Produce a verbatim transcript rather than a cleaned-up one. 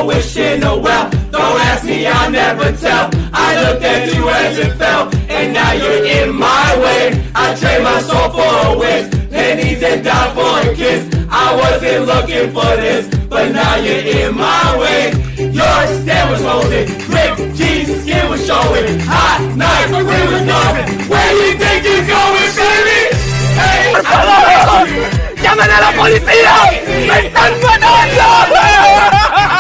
a wish in a well. Don't ask me, I'll never tell. I looked at you as it fell, and now you're in my way. I trade my soul for a wish, pennies and die for a kiss. I wasn't looking for this, but now you're in my way. Your stand was holding, ripped jeans, skin was showing. Hot night, the wind was blowing. Where you think you're going, baby? Hey, por favor, llamen a la policía. Me están matando.